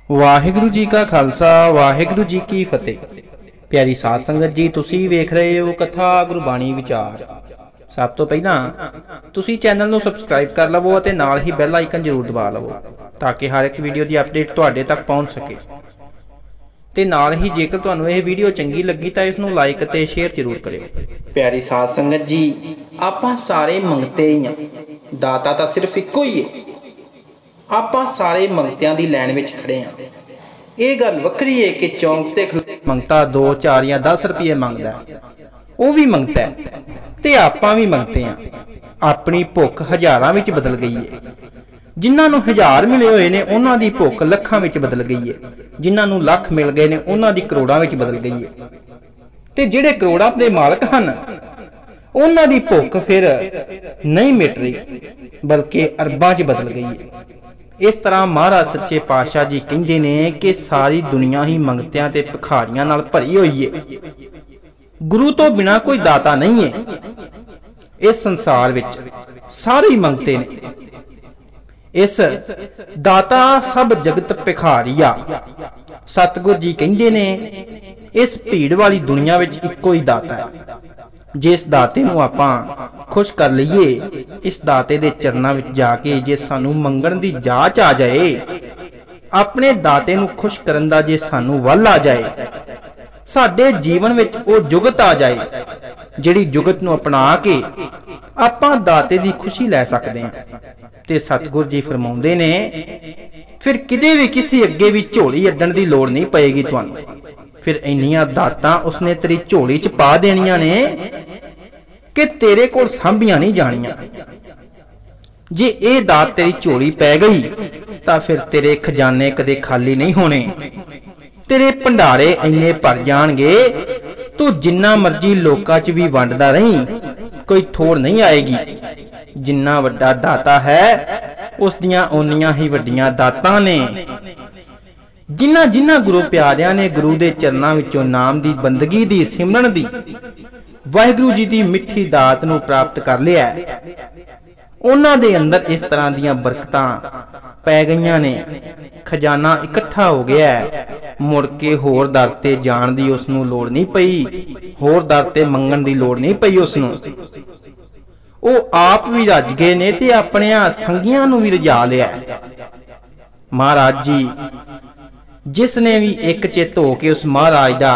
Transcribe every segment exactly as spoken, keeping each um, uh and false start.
वाहिगुरु जी का खालसा वाहिगुरु जी की फतेह। प्यारी साध संगत जी, तुसी वेख रहे हो कथा गुरबाणी विचार। सब तो पहला तुसी चैनल नू सबसक्राइब कर लवो ते नाल ही बैल आइकन जरूर दबा लवो ताकि हर एक वीडियो की अपडेट तुहाडे तक पहुंच सके। ते नाल ही जेकर तुहानू यह वीडियो चंगी लगी तो इसनू लाइक ते शेयर जरूर करियो। प्यारी साध संगत जी, आपां सारे मंगते ही हां, दाता तो सिर्फ इक्को ही है। आपां सारे मंगतियां दी लैन विच खड़े हाँ। ये गल वक्री है कि चौंक ते मंगता दो चार या दस रुपये मंगदा है, वह भी मंगता है ते आपां भी मंगते हैं। अपनी भुख हज़ारां विच बदल गई है। जिन्हां नूं हज़ार मिले हुए ने उन्हां दी भुख लखां विच बदल गई है। जिन्हां नूं लख मिल गए ने उन्हां दी करोड़ां विच बदल गई है। ते जिहड़े करोड़ां दे मालक हन उन्हां दी भुख फिर नहीं मिट रही बल्कि अरबां च बदल गई है। इस तरह महाराज सच्चे पातशाह जी कहते ने कि सारी दुनिया ही मंगतियां ते भिखारियां नाल भरी हुई है। गुरु तो बिना कोई दाता नहीं है। इस संसार विच सारे ही मंगते ने। इस दाता सब जगत भिखारिया। सतगुरु जी कहते ने इस भीड़ वाली दुनिया विच इक्को ही दाता है। जिस दाते नूं आपां खुश कर लीए, इस दाते दे चरनां विच जाके जे सानू मंगण दी जाच आ जाए, अपने दाते नूं खुश करन दा जे सानू वल आ जाए, साडे जीवन विच ओ जुगत आ जाए जिहड़ी जुगत नूं अपना के आपां दाते दी खुशी लै सकदे हां। ते सतगुरु जी फरमाउंदे ने फिर किते भी किसी अगे भी झोली अड्डण दी लोड़ नहीं पएगी तुहानू। फिर इन्नियां दातां उसने तेरी झोली च पा देनियां ने कि तेरे कोल सांभियां नहीं जानियां। जे ये दात तेरी झोली पै गई तो फिर तेरे खजाने कदे खाली नहीं होने। तेरे भंडारे इन्ने भर जाणगे तू जिन्ना मर्जी लोकां च भी वंडदा रही, कोई थोड़ नहीं आएगी। जिन्ना वड्डा दाता है उस दियां उन्नियां ही वड्डियां दातां ने। जिन्ना जिन्ना गुरु प्यारियां ने गुरु दे चरनां विचों नाम दी बंदगी दी सिमरन दी वाहिगुरु जी दी मिठी दात नूं प्राप्त कर लिया, उन्हां दे अंदर इस तरह दीयां बरकतां पै गईयां ने। खजाना इकट्ठा हो गया है। मुड़ के होर दर ते जाण दी उसनूं लोड़ नहीं पई, होर दर ते मंगण दी लोड़ नहीं पई। उसनूं ओ आप भी रज गए ने ते अपनियां संगियां नूं भी रजा लिया। महाराज जी जिसने भी एक चित हो के उस महाराज दा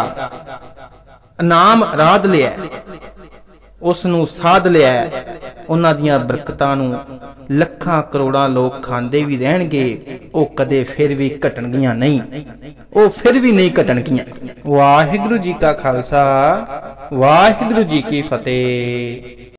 नाम राध लिया, उसनूं साध लिया, उन्हां दियां बरकतां नूं लखां करोड़ां लोग खांदे भी रहणगे, ओ कदे फिर भी घटणगियां नहीं, ओ फिर भी नहीं घटणगियां। वाहिगुरु जी का खालसा वाहिगुरु जी की फतेह।